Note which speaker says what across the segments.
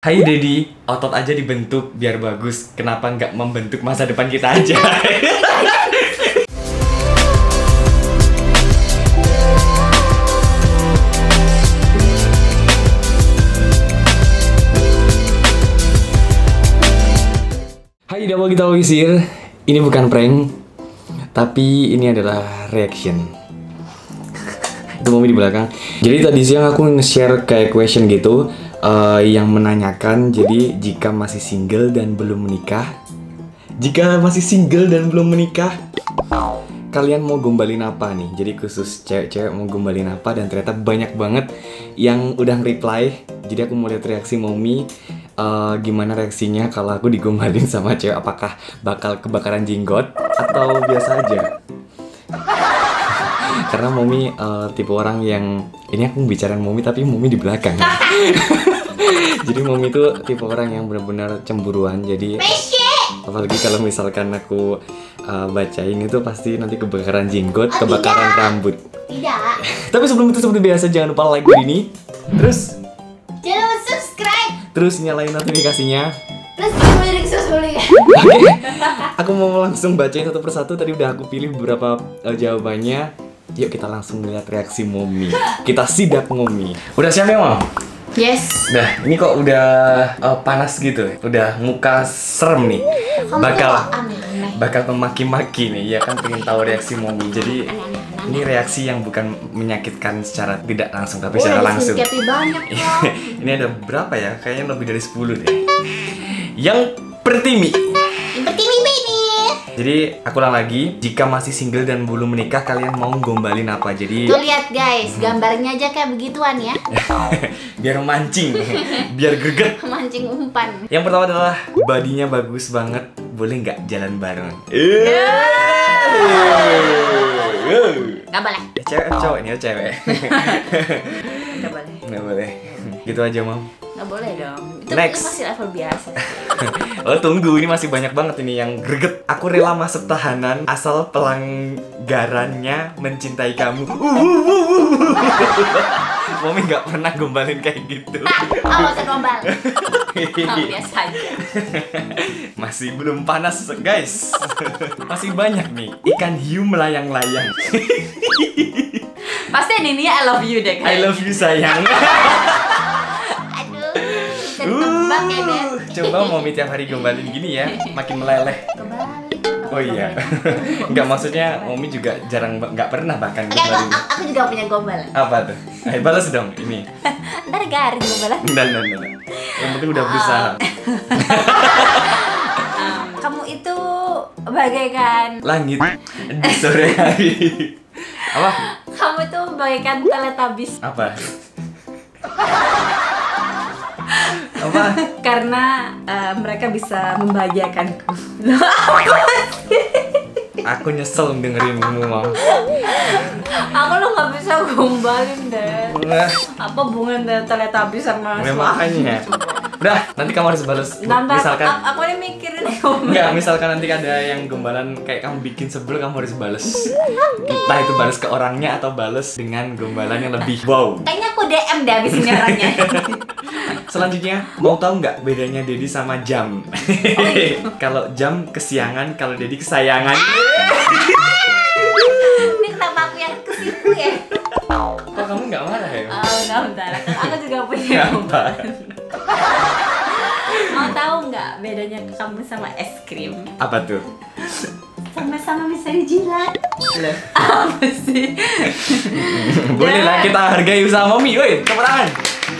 Speaker 1: Hai Dedi, otot aja dibentuk biar bagus. Kenapa nggak membentuk masa depan kita aja? Hai, udah mau kita wisir. Ini bukan prank, tapi ini adalah reaction. Itu Mami di belakang. Jadi tadi siang aku nge-share kayak question gitu, yang menanyakan, jadi jika masih single dan belum menikah, kalian mau gombalin apa nih? Jadi khusus cewek-cewek mau gombalin apa, dan ternyata banyak banget yang udah reply. Jadi aku mau lihat reaksi Momi, gimana reaksinya kalau aku digombalin sama cewek. Apakah bakal kebakaran jenggot atau biasa aja? Karena Momi tipe orang yang, ini aku bicarain Momi tapi Momi di belakang. Jadi Momi tuh tipe orang yang benar-benar cemburuan. Jadi apalagi kalau misalkan aku bacain itu pasti nanti kebakaran jenggot, kebakaran rambut.
Speaker 2: Tidak.
Speaker 1: Tapi sebelum itu, seperti biasa jangan lupa like video ini, terus
Speaker 2: jangan lupa subscribe,
Speaker 1: terus nyalain notifikasinya.
Speaker 2: terus klik subscribe ya.
Speaker 1: Oke, aku mau langsung bacain satu persatu. Tadi udah aku pilih beberapa jawabannya. Yuk kita langsung lihat reaksi Momi. Kita sidak Momi. Udah siap ya, Mom?
Speaker 2: Yes.
Speaker 1: Nah, ini kok udah panas gitu. Udah muka serem nih.
Speaker 2: Kamu
Speaker 1: Bakal memaki-maki nih. Ya kan, pengen tahu reaksi Momi. Jadi ini reaksi yang bukan menyakitkan secara tidak langsung, tapi secara langsung.
Speaker 2: Banyak loh.
Speaker 1: Ini ada berapa ya? Kayaknya lebih dari 10 deh. Yang pertimi. Jadi aku ulang lagi, jika masih single dan belum menikah, kalian mau gombalin apa? Jadi
Speaker 2: tuh lihat guys, gambarnya aja kayak begituan ya.
Speaker 1: biar mancing, biar greget.
Speaker 2: Mancing umpan.
Speaker 1: Yang pertama adalah badinya bagus banget, boleh nggak jalan bareng?
Speaker 2: Gak boleh.
Speaker 1: Cewek cowok ini ya, cewek.
Speaker 2: Gak boleh.
Speaker 1: Nggak boleh. Gitu aja, Mam.
Speaker 2: Gak boleh dong. Itu
Speaker 1: Next.
Speaker 2: masih level biasa.
Speaker 1: Oh tunggu, ini masih banyak banget ini yang greget. Aku rela masuk tahanan asal pelanggarannya mencintai kamu. Momi nggak pernah gombalin kayak gitu.
Speaker 2: Awas gombal. Biasa aja.
Speaker 1: Masih belum panas guys. Masih banyak nih. Ikan hiu melayang-layang.
Speaker 2: Pasti ini I love you deh guys.
Speaker 1: I love you sayang.
Speaker 2: Tebak ya deh.
Speaker 1: Coba Momi tiap hari gombalin gini ya, makin meleleh. Oh iya. Nggak, maksudnya Momi juga jarang, nggak pernah bahkan gombalin.
Speaker 2: Aku juga punya gombalan.
Speaker 1: Apa tuh? Ayo balas dong ini.
Speaker 2: Ntar garing gombalan.
Speaker 1: Dan. Yang penting udah berusaha.
Speaker 2: Kamu itu bagaikan
Speaker 1: Langit di sore hari. Apa?
Speaker 2: Kamu itu bagaikan Teletubbies.
Speaker 1: Apa? Apa?
Speaker 2: Karena mereka bisa membahagiakanku.
Speaker 1: Aku nyesel dengerinmu, Mam.
Speaker 2: Aku lo nggak bisa gombalin deh.
Speaker 1: Nah,
Speaker 2: Apa hubungan Teletubbies sama
Speaker 1: makanya. Udah, nanti kamu harus balas. Misalkan
Speaker 2: aku ini mikirin
Speaker 1: enggak, misalkan nanti ada yang gombalan kayak kamu bikin sebel, kamu harus balas. Entah itu balas ke orangnya atau balas dengan gombalan yang lebih wow.
Speaker 2: Kayaknya aku DM deh abis ini orangnya.
Speaker 1: Selanjutnya, mau tahu nggak bedanya Dedi sama jam? Kalau jam kesiangan, kalau Dedi kesayangan.
Speaker 2: Ini kenapa aku yang kesitu ya?
Speaker 1: Kok kamu nggak marah ya?
Speaker 2: Oh, enggak, bentar. Aku juga punya gombalan. Mau tahu nggak bedanya kamu sama es krim?
Speaker 1: Apa tuh?
Speaker 2: Sama-sama bisa dijilat. Apa sih?
Speaker 1: Boleh lah, kita hargai usaha Momi. Woi, tepuk tangan.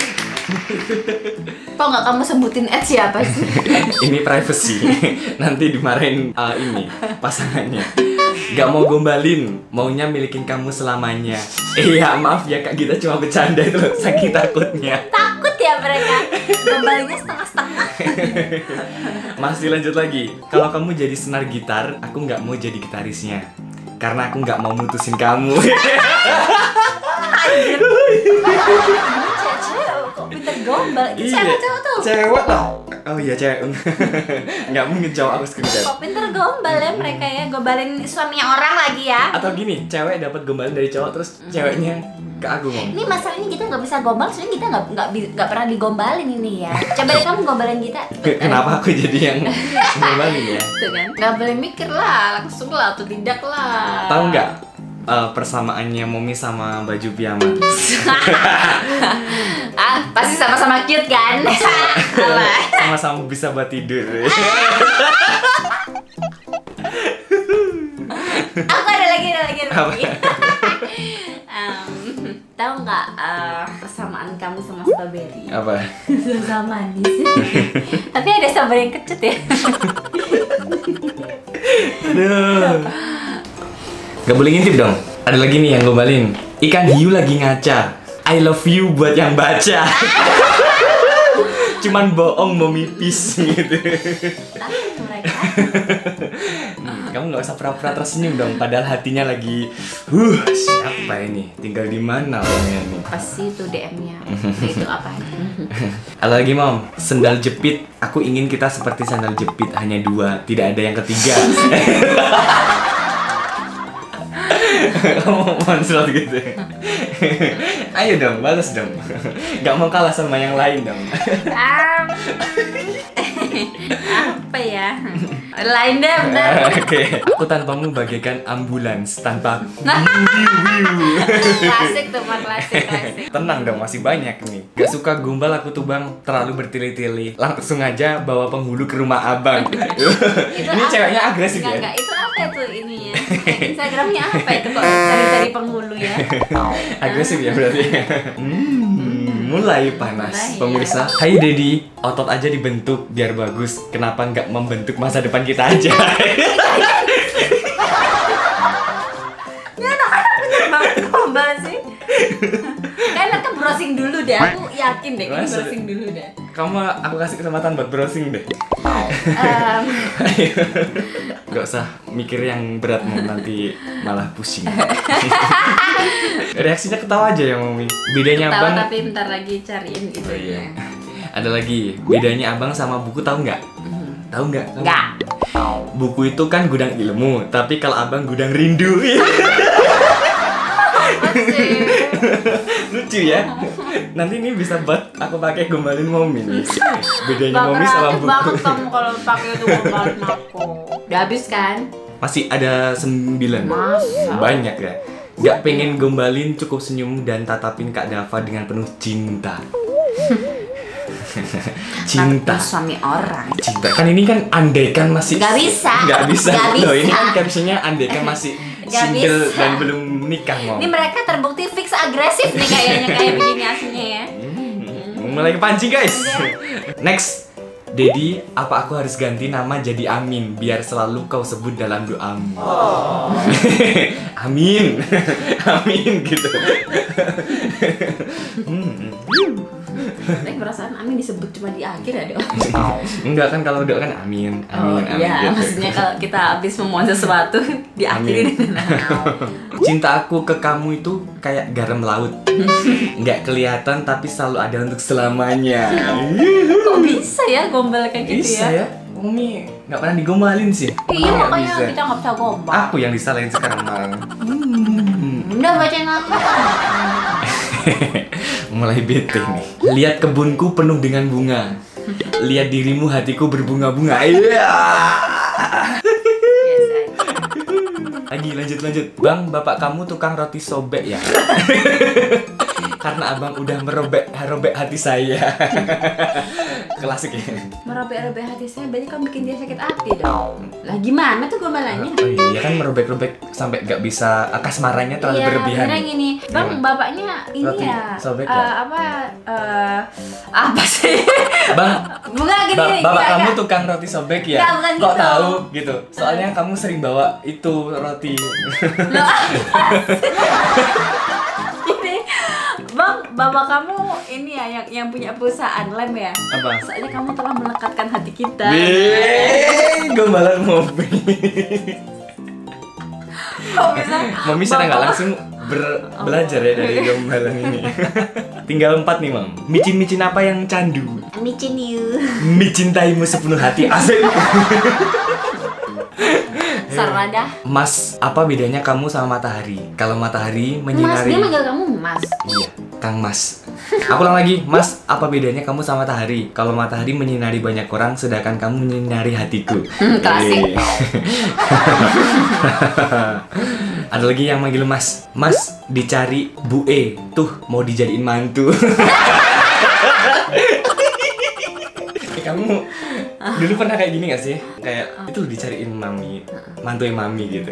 Speaker 2: Kok nggak kamu sebutin siapa sih?
Speaker 1: Ini privacy. Nanti dimarahin ini pasangannya. Gak mau gombalin, maunya milikin kamu selamanya. Iya, maaf ya Kak, kita cuma bercanda itu loh, saking takutnya.
Speaker 2: Takut ya mereka. Gombalinnya setengah-setengah.
Speaker 1: Masih lanjut lagi. Kalau kamu jadi senar gitar, aku nggak mau jadi gitarisnya. Karena aku nggak mau mutusin kamu.
Speaker 2: Anjir. Cewek kok pinter gombal. Itu cewek tuh.
Speaker 1: Cewek lah. Oh iya cewek. Nggak mungkin cowok, aku screenshot.
Speaker 2: Kok pinter gombal ya mereka ya, gombalin suaminya orang lagi ya.
Speaker 1: Atau gini, cewek dapat gombalan dari cowok terus ceweknya Ke aku Mom.
Speaker 2: Ini masalahnya kita nggak bisa gombal, soalnya kita nggak pernah digombalin ini ya. Coba deh kamu gombalin kita.
Speaker 1: Kenapa aku jadi yang gombalin ya?
Speaker 2: Tuh kan? Nggak boleh mikir lah, langsung lah atau tidak lah.
Speaker 1: Tahu nggak persamaannya Momi sama baju piyama?
Speaker 2: Pasti sama-sama cute kan?
Speaker 1: Sama-sama bisa buat tidur.
Speaker 2: Aku ada lagi.
Speaker 1: Apa?
Speaker 2: Tahu nggak persamaan kamu sama strawberry?
Speaker 1: Apa?
Speaker 2: Sama manis. Tapi ada strawberry yang kecut ya.
Speaker 1: Aduh. Gak boleh ngintip dong. Ada lagi nih yang gombalin. Ikan hiu lagi ngaca. I love you buat yang baca. Cuman bohong mau mipis gitu.
Speaker 2: Mereka.
Speaker 1: Kamu nggak usah pura-pura tersenyum dong. Padahal hatinya lagi, siapa ini? Tinggal di mana orangnya nih?
Speaker 2: Pasti itu DM-nya. Itu apa?
Speaker 1: Ada lagi Mom. Sendal jepit. Aku ingin kita seperti sandal jepit. Hanya 2. Tidak ada yang ketiga. Kamu monslot gitu. Ayo dong, balas dong. Gak mau kalah sama yang lain dong.
Speaker 2: Apa ya? Lain deh, bentar.
Speaker 1: Oke. Aku tanpamu bagaikan ambulans tanpa
Speaker 2: Klasik tuh, Mak, klasik.
Speaker 1: Tenang dong, masih banyak nih. Gak suka gombal aku tuh Bang, terlalu bertili-tili. Langsung aja bawa penghulu ke rumah abang. Ini ceweknya agresif ya?
Speaker 2: Enggak, itu apa itu ininya? Instagramnya apa itu kok cari-cari penghulu ya?
Speaker 1: Agresif ya berarti. Mulai panas
Speaker 2: Mulai,
Speaker 1: pemirsa. Hai Dedi, otot aja dibentuk biar bagus. Kenapa nggak membentuk masa depan kita aja?
Speaker 2: Ya anak-anak bener banget gombal sih. Kayaknya kan browsing dulu deh, aku yakin deh kan
Speaker 1: Masa?
Speaker 2: browsing dulu deh.
Speaker 1: Kamu aku kasih kesempatan buat browsing deh. Gak usah mikir yang berat Mom, nanti malah pusing. Reaksinya ketawa aja ya Mami. Bedanya
Speaker 2: Tahu
Speaker 1: abang.
Speaker 2: tapi bentar lagi cariin gitu
Speaker 1: Oh, iya.
Speaker 2: ya.
Speaker 1: Ada lagi. Bedanya abang sama buku tahu nggak? Tahu nggak?
Speaker 2: Enggak.
Speaker 1: Buku itu kan gudang ilmu, tapi kalau abang gudang rindu. Lucu ya. Nanti ini bisa buat aku pakai gombalin Momi nih. Bedanya Momi sama
Speaker 2: Kreatif
Speaker 1: buku.
Speaker 2: banget kamu kalau pakai itu gombalin aku. Udah habis kan?
Speaker 1: Masih ada 9.
Speaker 2: Masa?
Speaker 1: Banyak ya. Gak pengen gombalin, cukup senyum dan tatapin Kak Dava dengan penuh cinta. Cinta.
Speaker 2: Tapi suami orang.
Speaker 1: Cinta. Kan ini kan andaikan masih.
Speaker 2: Gak bisa.
Speaker 1: Gak bisa.
Speaker 2: Gak
Speaker 1: Loh, ini
Speaker 2: bisa.
Speaker 1: kan captionnya andaikan masih
Speaker 2: Gak
Speaker 1: single
Speaker 2: bisa.
Speaker 1: dan belum nikah Mom.
Speaker 2: Ini mereka terbukti fix agresif nih kayaknya kayak begini aslinya ya.
Speaker 1: Mulai kepancing guys. Next. Dedi, apa aku harus ganti nama jadi Amin biar selalu kau sebut dalam doamu? Amin. Amin gitu.
Speaker 2: Tapi perasaan Amin disebut cuma di akhir ya dong.
Speaker 1: Enggak kan kalau doa kan amin.
Speaker 2: Oh
Speaker 1: Amin,
Speaker 2: iya,
Speaker 1: gitu.
Speaker 2: maksudnya kalau kita habis memohon sesuatu diakhiri dengan
Speaker 1: Cinta aku ke kamu itu kayak garam laut. Nggak kelihatan tapi selalu ada untuk selamanya.
Speaker 2: Kok bisa ya gombal kayak gitu
Speaker 1: Bisa
Speaker 2: ya?
Speaker 1: ya? Umi nggak pernah digombalin sih.
Speaker 2: Iya
Speaker 1: Nggak
Speaker 2: makanya
Speaker 1: bisa.
Speaker 2: kita nggak bisa gombal.
Speaker 1: Aku yang disalahin sekarang malah.
Speaker 2: Udah bacain aku.
Speaker 1: Mulai bete nih. Lihat kebunku penuh dengan bunga. Lihat dirimu hatiku berbunga-bunga. Iya.
Speaker 2: Biasa aja.
Speaker 1: Lagi lanjut. Bang, bapak kamu tukang roti sobek ya? Karena abang udah merobek hati saya. Klasik ya.
Speaker 2: Merobek-robek hati saya, berarti kamu bikin dia sakit hati dong. Lah gimana tuh gombalannya?
Speaker 1: Oh iya kan merobek-robek sampai nggak bisa kasmarannya terlalu berlebihan.
Speaker 2: Iya, gini. Bang,
Speaker 1: Gimana?
Speaker 2: bapaknya ini
Speaker 1: Roti
Speaker 2: ya.
Speaker 1: sobek ya?
Speaker 2: Apa sih?
Speaker 1: Bang,
Speaker 2: Bukan gini.
Speaker 1: bapak
Speaker 2: enggak,
Speaker 1: kamu
Speaker 2: enggak.
Speaker 1: tukang roti sobek ya?
Speaker 2: Enggak, bukan
Speaker 1: Kok
Speaker 2: gitu.
Speaker 1: tahu gitu? Soalnya kamu sering bawa itu roti.
Speaker 2: Loh, Gini. Bang, bapak kamu ini ya yang punya perusahaan lem ya?
Speaker 1: Apa?
Speaker 2: Soalnya kamu telah melekatkan hati kita.
Speaker 1: Gombalan Momi.
Speaker 2: Kok bisa?
Speaker 1: Mami secara nggak
Speaker 2: Bapak-
Speaker 1: langsung belajar ya dari gombalan ini. Tinggal 4 nih Mam. Micin-micin apa yang candu?
Speaker 2: Micin you.
Speaker 1: Micintaimu sepenuh hati. Asik.
Speaker 2: Terserah dah.
Speaker 1: Mas, apa bedanya kamu sama matahari? Kalau matahari
Speaker 2: Mas,
Speaker 1: menyinari.
Speaker 2: dia manggil kamu Mas.
Speaker 1: Iya, Kang Mas. Aku ulang lagi, Mas, apa bedanya kamu sama matahari? Kalau matahari menyinari banyak orang, sedangkan kamu menyinari hatiku.
Speaker 2: Klasik.
Speaker 1: Ada lagi yang manggil Mas. Mas, dicari Bu E, tuh mau dijadiin mantu. Kamu dulu pernah kayak gini gak sih? Kayak itu loh dicariin mami, mantuin mami gitu.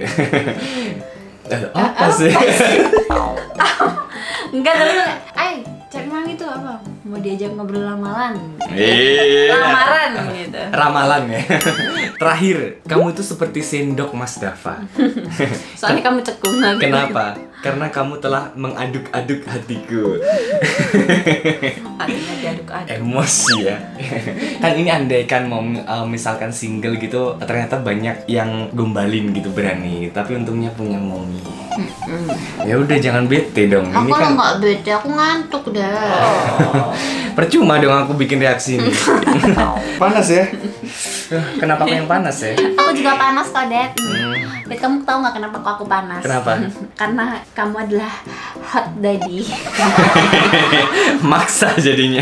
Speaker 1: Apa sih?
Speaker 2: Enggak, tapi cari mami itu apa? Mau diajak ngobrol lamaran. Lamaran gitu.
Speaker 1: Ramalan ya. Terakhir, kamu itu seperti sendok Mas Dava.
Speaker 2: Soalnya kamu cekung lagi.
Speaker 1: Kenapa? Karena kamu telah mengaduk-aduk hatiku.
Speaker 2: Hatinya diaduk-aduk.
Speaker 1: Emosi ya. Kan ini andaikan mau misalkan single gitu, ternyata banyak yang gombalin gitu berani. Tapi untungnya punya momi. Ya udah jangan bete dong.
Speaker 2: Aku
Speaker 1: Ini kan
Speaker 2: nggak bete, aku ngantuk dah.
Speaker 1: percuma dong aku bikin reaksi ini. Panas ya? Kenapa aku yang panas ya?
Speaker 2: Aku juga panas kok, Dad. Dad, kamu tahu nggak kenapa kok aku panas?
Speaker 1: Kenapa?
Speaker 2: Karena kamu adalah hot daddy.
Speaker 1: Maksa jadinya.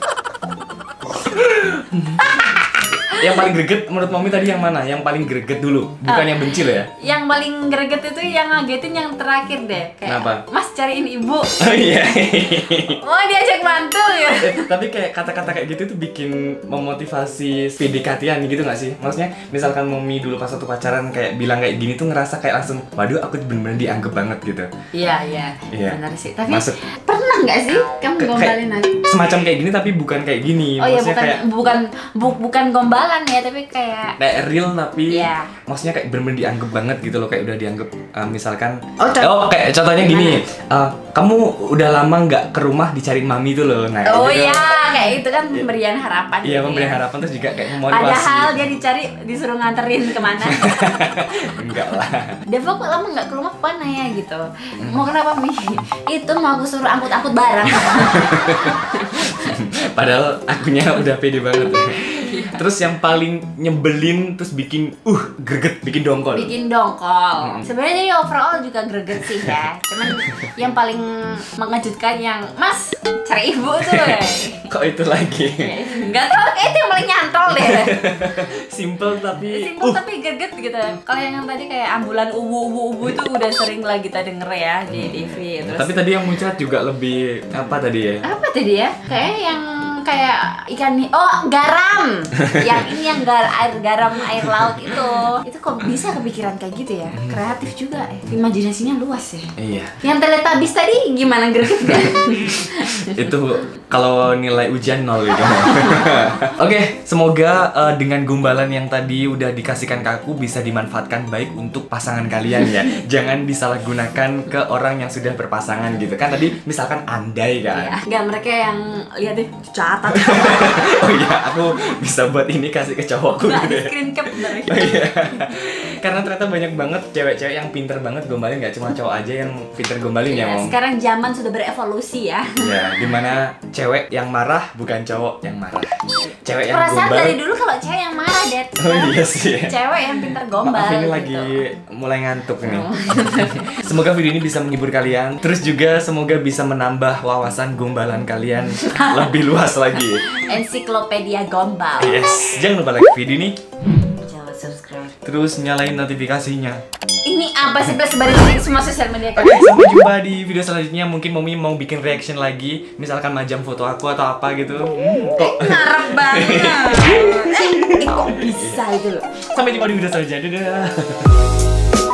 Speaker 1: Yang paling greget menurut Mami tadi yang mana? Yang paling greget dulu, bukan yang benci loh ya?
Speaker 2: Yang paling greget itu yang ngagetin yang terakhir deh. Kayak,
Speaker 1: Kenapa?
Speaker 2: Mas cariin ibu.
Speaker 1: Oh iya.
Speaker 2: Mau diajak bantu ya?
Speaker 1: Tapi kayak kata-kata kayak gitu tuh bikin memotivasi PDKT-an gitu gak sih? Maksudnya misalkan Mami dulu pas waktu pacaran kayak bilang kayak gini tuh ngerasa kayak langsung, waduh aku bener-bener dianggap banget gitu.
Speaker 2: Iya. Benar sih. Tapi
Speaker 1: Masuk.
Speaker 2: pernah nggak sih kamu gombalin aku?
Speaker 1: Semacam kayak gini tapi bukan kayak gini.
Speaker 2: Oh iya,
Speaker 1: Maksudnya
Speaker 2: bukan gombalan ya, tapi kayak
Speaker 1: real tapi
Speaker 2: Iya.
Speaker 1: maksudnya kayak bener-bener dianggap banget gitu loh, kayak udah dianggap misalkan kayak
Speaker 2: Contoh-
Speaker 1: contohnya gini, kamu udah lama nggak ke rumah dicariin mami tuh loh. Nah,
Speaker 2: oh
Speaker 1: gitu.
Speaker 2: iya, kayak itu kan pemberian harapan.
Speaker 1: Iya,
Speaker 2: gitu
Speaker 1: pemberian
Speaker 2: ya.
Speaker 1: harapan terus juga kayak memotivasi.
Speaker 2: Padahal dia dicari, disuruh nganterin kemana?
Speaker 1: Enggak lah.
Speaker 2: Devo kok lama nggak ke rumah kemana ya gitu. Mau kenapa Mi? Itu mau aku suruh angkut-angkut barang.
Speaker 1: Padahal akunya udah pede banget. Terus yang paling nyebelin terus bikin greget, bikin dongkol.
Speaker 2: Bikin dongkol. Sebenarnya jadi overall juga greget sih ya. Cuman yang paling mengejutkan yang Mas cari ibu tuh.
Speaker 1: Kok itu lagi?
Speaker 2: Nggak tahu, kayak itu yang paling nyantol deh.
Speaker 1: Simple tapi
Speaker 2: Simpel tapi greget gitu. Kalau yang tadi kayak ambulan ubu itu udah sering lah kita denger ya di TV. Terus
Speaker 1: tapi tadi yang muncrat juga lebih apa tadi ya?
Speaker 2: apa tadi ya? Kayak yang kayak ikan garam. Yang ini yang air garam air laut itu kok bisa kepikiran kayak gitu ya? Kreatif juga ya. Imajinasinya luas ya.
Speaker 1: Iya.
Speaker 2: Yang Teletubbies tadi gimana, greget gak?
Speaker 1: Itu kalau nilai ujian 0 gitu. Oke, semoga dengan gombalan yang tadi udah dikasihkan ke aku bisa dimanfaatkan baik untuk pasangan kalian ya. Jangan disalahgunakan ke orang yang sudah berpasangan gitu kan. Tadi misalkan andai kan.
Speaker 2: Enggak, mereka yang lihat deh catat.
Speaker 1: Oh iya, aku bisa buat ini kasih ke cowokku
Speaker 2: Nggak
Speaker 1: gitu
Speaker 2: di
Speaker 1: ya.
Speaker 2: screen cap bener.
Speaker 1: Oh iya. Karena ternyata banyak banget cewek-cewek yang pinter banget gombalin, nggak cuma cowok aja yang pinter gombalin ya,
Speaker 2: Ya,
Speaker 1: Mom.
Speaker 2: sekarang zaman sudah berevolusi ya.
Speaker 1: Ya, dimana cewek yang marah bukan cowok yang marah. Cewek yang
Speaker 2: Perasaan
Speaker 1: gombal.
Speaker 2: dari dulu kalau cewek yang marah, Dad.
Speaker 1: Oh iya sih.
Speaker 2: Cewek yang pintar gombal.
Speaker 1: Maaf ini
Speaker 2: gitu.
Speaker 1: lagi mulai ngantuk nih. Semoga video ini bisa menghibur kalian. Terus juga semoga bisa menambah wawasan gombalan kalian lebih luas lagi.
Speaker 2: Ensiklopedia gombal.
Speaker 1: Yes, jangan lupa like video ini.
Speaker 2: Jangan subscribe.
Speaker 1: Terus nyalain notifikasinya.
Speaker 2: Ini apa sih, plus sebarin di semua sosial media
Speaker 1: Oke, sampai jumpa di video selanjutnya. Mungkin Momi mau bikin reaction lagi, misalkan majang foto aku atau apa gitu. Kok
Speaker 2: ngarep banget. Kok bisa itu loh.
Speaker 1: sampai jumpa di video selanjutnya. Dadah.